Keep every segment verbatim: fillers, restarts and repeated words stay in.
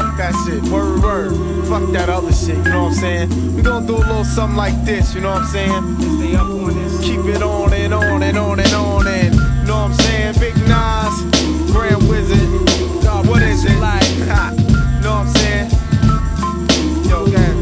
Fuck that shit, word, word. Fuck that other shit, you know what I'm saying? We gonna do a little something like this, you know what I'm saying? Stay up on this. Keep it on and on and on and on and, you know what I'm saying? Big Nas, Grand Wizard, God, what is it? Like, ha, you know what I'm saying? Yo, gang.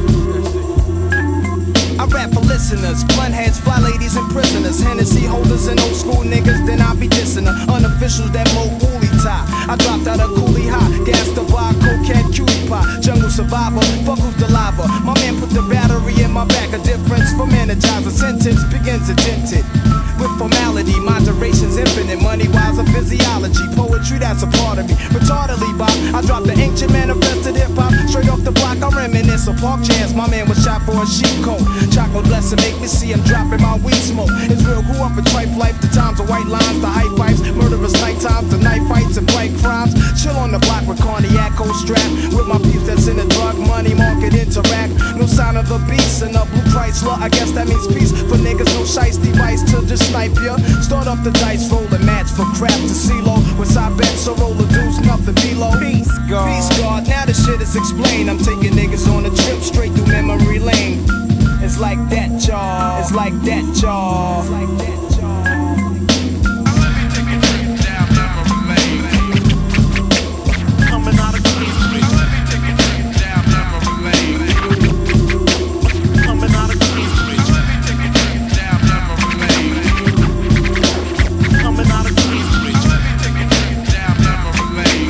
I rap for listeners, blunt heads, fly ladies, and prisoners. Hennessy holders and old school niggas, then I be dissing her. Unofficials that mo woolly tie. I dropped out of coolie high, gas the bar, cocaine, cutie pie. Jungle survivor, fuck who's the lava. My man put the battery in my back. A difference from energizer. Sentence begins addicted. With formality, moderation's infinite. Money wise of physiology. Poetry, that's a part of me. Retardedly, Bob. I dropped the ancient manifested hip hop. Straight off the block, I reminisce of park chairs. My man was shot for a sheep coat. Chocolate blessing make me see him dropping my weed smoke. It's real, grew up in tripe life. The times of white lines, the hype pipes. Murderous night times, the night fights and bright crimes. Chill on the block with cognac, cold strap. With my peeps that's in the drug money market interact. No sign of the beast and a blue Chrysler. I guess that means peace for niggas. No shice device to just snipe ya. Start up the dice, roll a match for crap to CeeLo. With side bets, so roll the deuce, nothing below. Peace, God. Peace, God. Now the shit is explained. I'm taking niggas on a trip straight through memory lane. It's like that, y'all. It's like that, y'all. It's like that, y'all. Let me take a trip down memory lane. Coming out of Queens, Let me take a trip down memory lane. coming out of Queens, Let me take a trip down memory lane. coming out of Queens, Let me take a trip down memory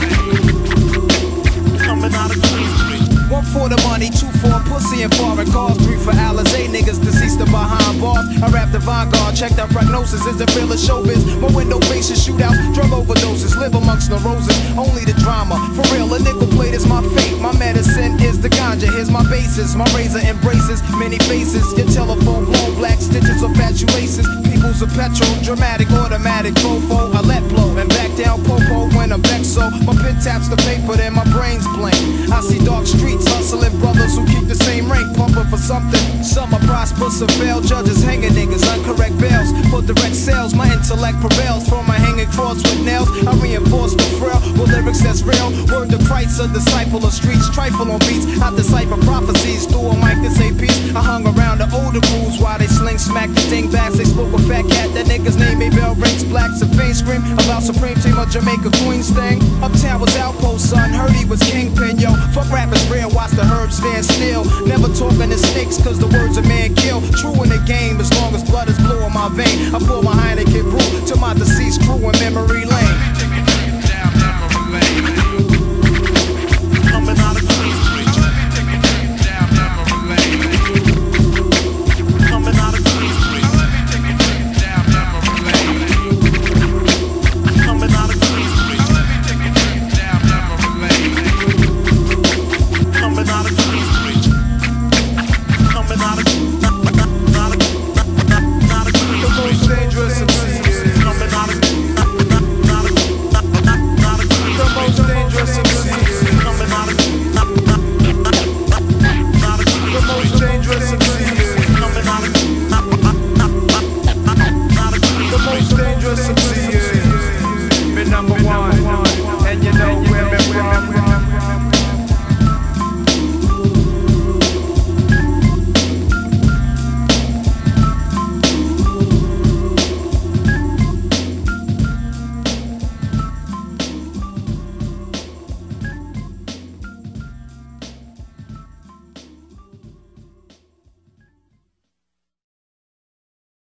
lane. coming out of Queens. One for the money, two for pussy and foreign cars, three for Alizé niggas deceased or behind bars. I rap the vanguard, check that prognosis. Is it real or showbiz? My window faces shootouts, drug overdoses, live amongst the roses. Only the drama, for real. A nickel plate is my fate. My medicine is the ganja. Here's my basis. My razor embraces many faces. Your telephone blown black stitches of fatuaces. People's a petrol, dramatic, automatic, fofo. I let blow and back down popo when I'm vexed. So my pen taps the paper, then my brain's blank. I see dark streets hustling brothers who keep the same rank, pumping for something. Some are prosper, some fail. Judges hanging niggas, incorrect bails for direct sales. My intellect prevails from my hanging cross with nails. I reinforce the frail with lyrics that's real. Word to Christ, a disciple of streets, trifle on beats. I decipher prophecies through a mic to say peace. I hung around the older crews while they sling smack the dingbats. They spoke a fat cat, that nigga's name a bell rings. Blacks and fiends scream about Supreme Team of Jamaica Queens thing. Uptown was outpost, son. Heard he was kingpin, yo. Fuck rappers real, watch the herbs stand still. Never talking to snakes, cause the words a man kill. True in the game, as long as blood is blue in my vein. I pour